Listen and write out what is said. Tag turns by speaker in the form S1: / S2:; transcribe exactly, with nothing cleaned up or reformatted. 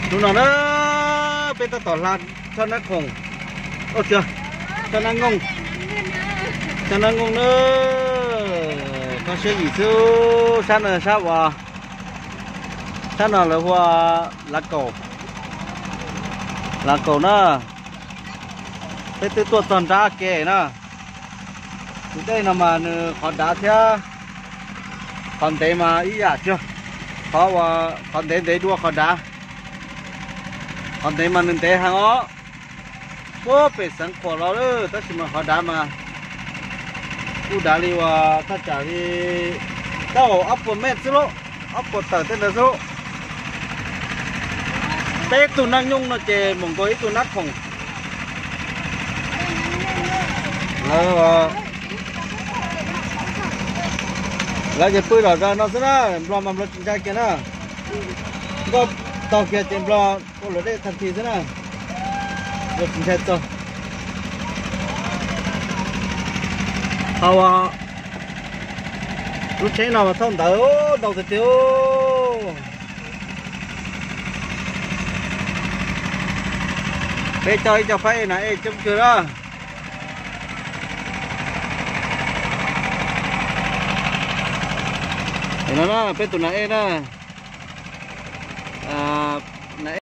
S1: lúc nào nó bên ta tỏ là cho nó khổng ô chưa cho nó ngung cho nó ngung nữa con sẽ gì chứ sao là sao và sao nào là hoa lá cầu lá cầu nó cái từ tuột toàn ra kề nó đây là mà họ đá theo còn thế mà ý à chưa họ và còn thế để đua còn đá còn thế mà nên thế hàng ó bố phải sẵn khổ nó nữa tất nhiên mà họ đá mà u đá đi và ta trả đi tao ấp một mét chứ lỗ ấp một tờ tên là số bé tụi năng nhung nó chè mong có ít tụi nát không là là cái tuổi rồi ra nó sẽ ra lo mà lo chạy kia na có tàu kia trên lo có lối đây thằng gì thế na lo chạy to hào lúc chạy nào mà thông tới đầu từ tiêu bây chơi cho phải này chấm chưa đó nó nó bên tụi này đó à